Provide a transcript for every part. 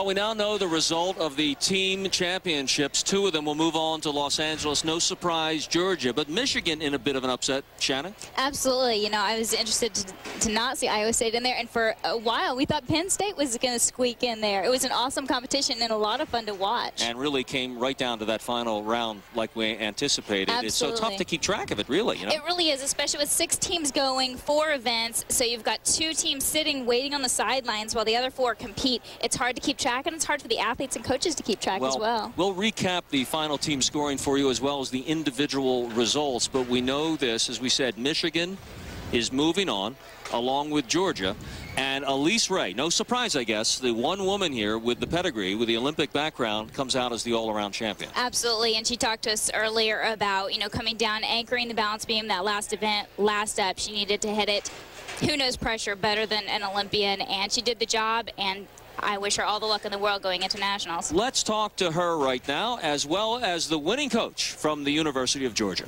Well, we now know the result of the team championships. Two of them will move on to Los Angeles. No surprise, Georgia. But Michigan in a bit of an upset. Shannon? Absolutely. You know, I was interested to not see Iowa State in there. And for a while, we thought Penn State was going to squeak in there. It was an awesome competition and a lot of fun to watch. And really came right down to that final round like we anticipated. Absolutely. It's so tough to keep track of it, really. You know? It really is, especially with 6 teams going, 4 events. So you've got 2 teams sitting, waiting on the sidelines while the other 4 compete. It's hard to keep track, and it's hard for the athletes and coaches to keep track as well. We'll recap the final team scoring for you as well as the individual results. But we know this, as we said, Michigan is moving on along with Georgia. And Elise Ray, no surprise, I guess, the one woman here with the pedigree, with the Olympic background, comes out as the all-around champion. Absolutely, and she talked to us earlier about, you know, coming down, anchoring the balance beam, that last event, last up, she needed to hit it. Who knows pressure better than an Olympian, and she did the job, and I wish her all the luck in the world going into nationals. Let's talk to her right now, as well as the winning coach from the University of Georgia.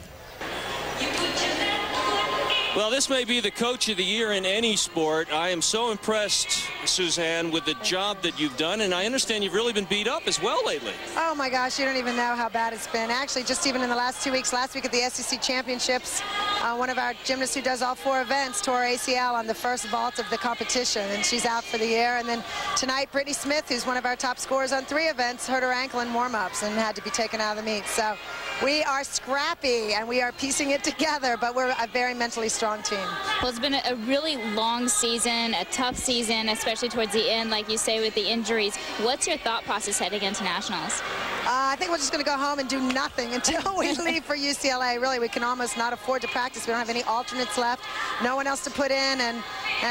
Well, this may be the coach of the year in any sport. I am so impressed, Suzanne, with the job that you've done, and I understand you've really been beat up as well lately. Oh my gosh, you don't even know how bad it's been. Actually, just even in the last 2 weeks, last week at the SEC Championships, one of our gymnasts who does all 4 events tore ACL on the first vault of the competition, and she's out for the year. And then tonight, Brittany Smith, who's one of our top scorers on 3 events, hurt her ankle in warm-ups and had to be taken out of the meet. So we are scrappy, and we are piecing it together, but we're a very mentally strong team. Well, it's been a really long season, a tough season, especially towards the end, like you say, with the injuries. What's your thought process heading into nationals? I think we're just going to go home and do nothing until we leave for UCLA. Really, we can almost not afford to practice. We don't have any alternates left, no one else to put in, and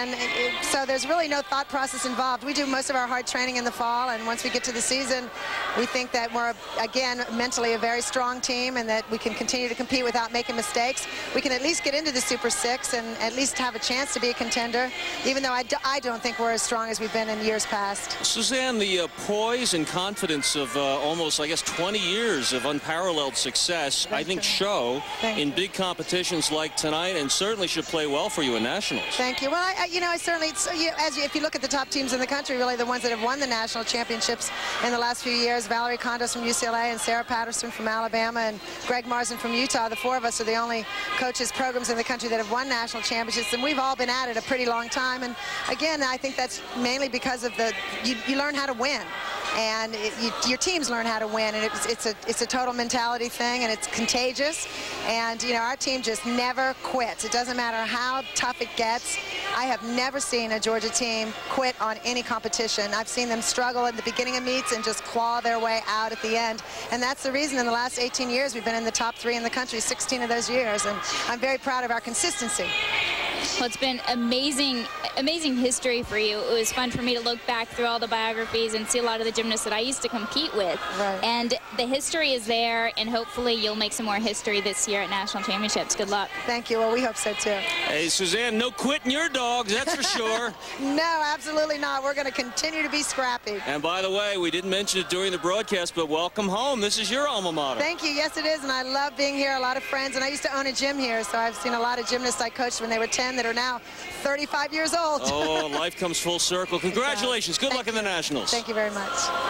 so there's really no thought process involved. We do most of our hard training in the fall, and once we get to the season, we think that we're, again, mentally a very strong team and that we can continue to compete without making mistakes. We can at least get into the Super 6 and at least have a chance to be a contender, even though I don't think we're as strong as we've been in years past. Suzanne, the poise and confidence of almost, I guess, 20 years of unparalleled success, I think show in big competitions like tonight, and certainly should play well for you in nationals. Thank you. Well, you know, I certainly, if you look at the top teams in the country, really the ones that have won the national championships in the last few years, Valerie Kondos from UCLA and Sarah Patterson from Alabama and Greg Marsden from Utah, the 4 of us are the only coaches programs in the country that have won national championships, and we've all been at it a pretty long time. And again, I think that's mainly because of you learn how to win. And your teams learn how to win, and it's a total mentality thing, and it's contagious. And you know, our team just never quits. It doesn't matter how tough it gets. I have never seen a Georgia team quit on any competition. I've seen them struggle at the beginning of meets and just claw their way out at the end. And that's the reason in the last 18 years we've been in the top 3 in the country, 16 of those years. And I'm very proud of our consistency. Well, it's been amazing history for you. It was fun for me to look back through all the biographies and see a lot of the gymnasts that I used to compete with. Right. And the history is there, and hopefully you'll make some more history this year at national championships. Good luck. Thank you. Well, we hope so too. Hey, Suzanne, no quitting your dogs, that's for sure. No, absolutely not. We're going to continue to be scrappy. And by the way, we didn't mention it during the broadcast, but welcome home. This is your alma mater. Thank you. Yes, it is, and I love being here. A lot of friends, and I used to own a gym here, so I've seen a lot of gymnasts I coached when they were 10 that are now 35 years old. Oh, life comes full circle. Congratulations. Good luck in the nationals. Thank you very much.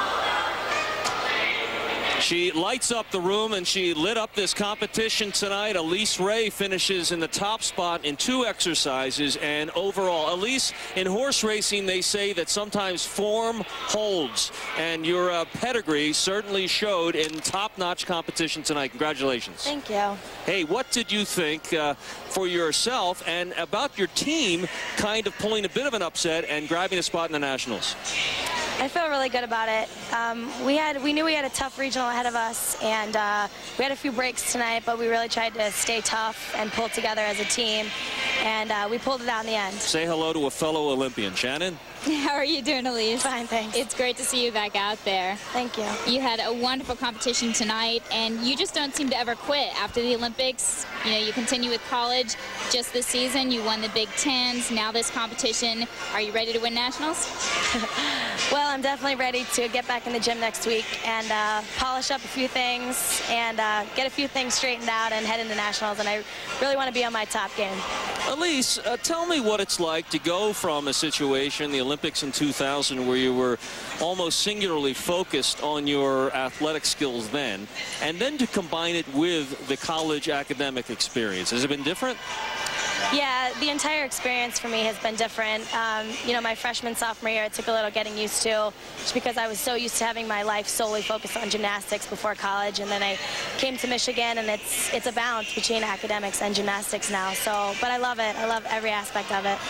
She lights up the room, and she lit up this competition tonight. Elise Ray finishes in the top spot in 2 exercises, and overall, Elise, in horse racing, they say that sometimes form holds, and your pedigree certainly showed in top-notch competition tonight. Congratulations. Thank you. Hey, what did you think for yourself and about your team kind of pulling a bit of an upset and grabbing a spot in the nationals? I feel really good about it. We knew we had a tough regional ahead of us, and we had a few breaks tonight, but we really tried to stay tough and pull together as a team, and we pulled it out in the end. Say hello to a fellow Olympian. Shannon? How are you doing, Elise? Fine, thanks. It's great to see you back out there. Thank you. You had a wonderful competition tonight, and you just don't seem to ever quit. After the Olympics, you know, you continue with college. Just this season, you won the Big Tens. Now this competition. Are you ready to win nationals? Well, I'm definitely ready to get back in the gym next week and polish up a few things and get a few things straightened out and head into nationals, and I really want to be on my top game. Elise, tell me what it's like to go from a situation, the Olympics in 2000, where you were almost singularly focused on your athletic skills then, and then to combine it with the college academic experience. Has it been different? Yeah, the entire experience for me has been different. You know, my freshman, sophomore year, it took a little getting used to, just because I was so used to having my life solely focused on gymnastics before college, and then I came to Michigan, and it's a balance between academics and gymnastics now. So, but I love it. I love every aspect of it.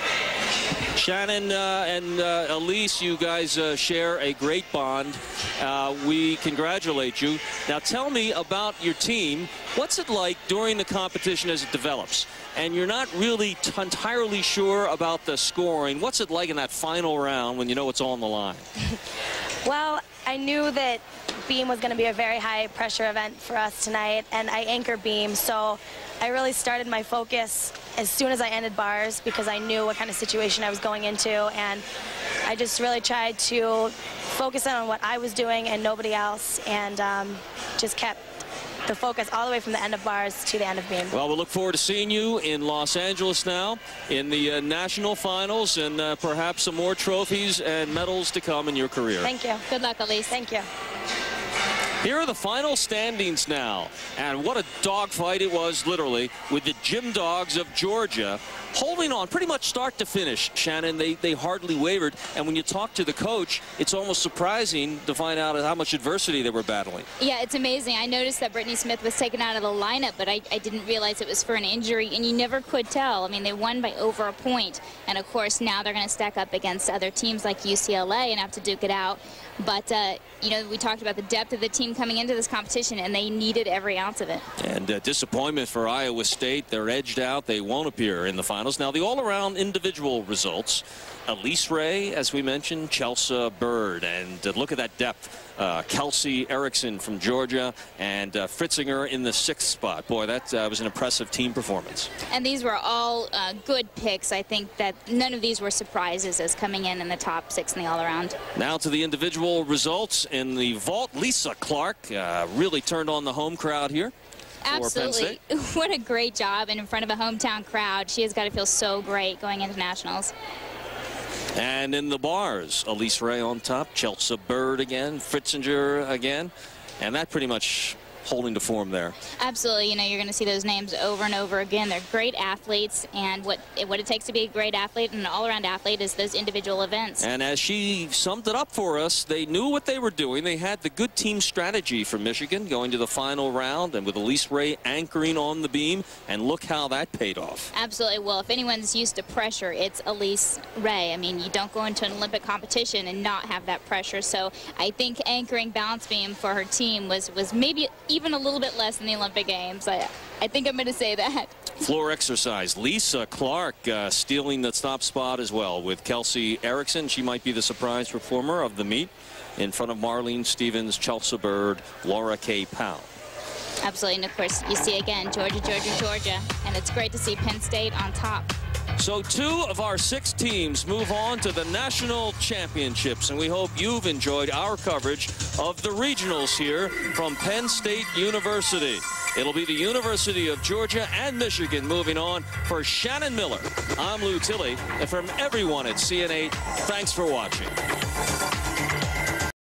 Shannon and Elise, you guys share a great bond. We congratulate you. Now tell me about your team. What's it like during the competition as it develops? And you're not really entirely sure about the scoring. What's it like in that final round when you know it's all on the line? Well, I knew that beam was going to be a very high pressure event for us tonight, and I anchor beam, so I really started my focus as soon as I ended bars, because I knew what kind of situation I was going into, and I just really tried to focus on what I was doing and nobody else, and just kept the focus all the way from the end of bars to the end of beam. Well, we'll look forward to seeing you in Los Angeles now in the national finals, and perhaps some more trophies and medals to come in your career. Thank you. Good luck, Elise. Thank you. Here are the final standings now, and what a dogfight it was, literally, with the Gym Dogs of Georgia holding on pretty much start to finish. Shannon, they hardly wavered, and when you talk to the coach, it's almost surprising to find out how much adversity they were battling. Yeah, it's amazing. I noticed that Brittany Smith was taken out of the lineup, but I didn't realize it was for an injury, and you never could tell. I mean, they won by over a point, and of course now they're going to stack up against other teams like UCLA and have to duke it out. But, you know, we talked about the depth of the team coming into this competition, and they needed every ounce of it. And disappointment for Iowa State. They're edged out. They won't appear in the finals. Now, the all-around individual results. Elise Ray, as we mentioned, Chelsea Bird, and look at that depth. Kelsey Erickson from Georgia, and Fritzinger in the 6th spot. Boy, that was an impressive team performance. And these were all good picks. I think that none of these were surprises as coming in the top 6 in the all-around. Now to the individual results in the vault. Lisa Clark really turned on the home crowd here. Absolutely. What a great job, and in front of a hometown crowd. She has got to feel so great going into nationals. And in the bars, Elise Ray on top, Chelsea Bird again, Fritzinger again, and that pretty much holding to form there. Absolutely. You know, you're going to see those names over and over again. They're great athletes, and what it takes to be a great athlete and an all-around athlete is those individual events. And as she summed it up for us, they knew what they were doing. They had the good team strategy for Michigan going to the final round, and with Elise Ray anchoring on the beam, and look how that paid off. Absolutely. Well, if anyone's used to pressure, it's Elise Ray. I mean, you don't go into an Olympic competition and not have that pressure. So I think anchoring balance beam for her team was maybe even a little bit less than the Olympic Games. I think I'm going to say that. Floor exercise. Lisa Clark stealing the top spot as well with Kelsey Erickson. She might be the surprise performer of the meet in front of Marlene Stevens, Chelsea Bird, Laura K. Powell. Absolutely. And of course, you see again, Georgia, Georgia, Georgia. And it's great to see Penn State on top. So 2 of our 6 teams move on to the national championships, and we hope you've enjoyed our coverage of the regionals here from Penn State University. It'll be the University of Georgia and Michigan moving on. For Shannon Miller, I'm Lou Tilley, and from everyone at CN8, thanks for watching.